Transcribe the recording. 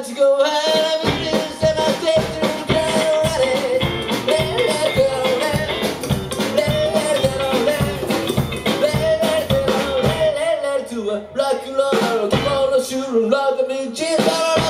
to go high, I'm in this and I take to the ground. Let it go, let it go, let it to a rock and roll. Come on, shoot 'em, love me, Jesus.